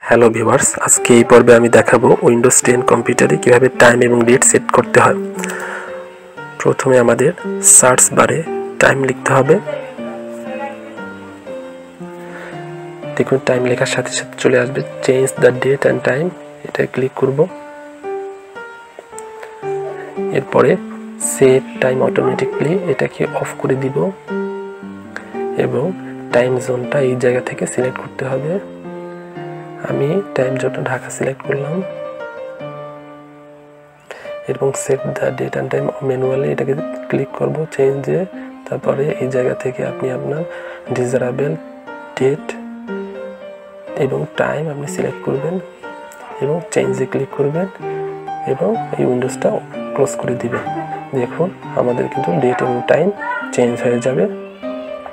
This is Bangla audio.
হ্যালো ভিউয়ার্স, আজকে এই পর্বে আমি দেখাবো উইন্ডোজ 10 কম্পিউটারে কিভাবে টাইম এবং ডেট সেট করতে হয়। প্রথমে আমাদের সার্চ বারে টাইম লিখতে হবে। দেখুন টাইম লেখার সাথে সাথে চলে আসবে change the date and time, এটা ক্লিক করব। এরপরে সেট টাইম অটোমেটিকলি এটাকে অফ করে দিব এবং টাইম জোনটা এই জায়গা থেকে সিলেক্ট করতে হবে। আমি টাইম জোনটা ঢাকা সিলেক্ট করলাম এবং set the date and time manually এটাকে ক্লিক করব চেঞ্জে। তারপরে এই জায়গা থেকে আপনি আপনার ডিজারেবল ডেট এবং টাইম আপনি সিলেক্ট করবেন এবং চেঞ্জে ক্লিক করবেন এবং এই উইন্ডোজটা ক্লোজ করে দিবেন। দেখুন আমাদের কিন্তু ডেট এবং টাইম চেঞ্জ হয়ে যাবে।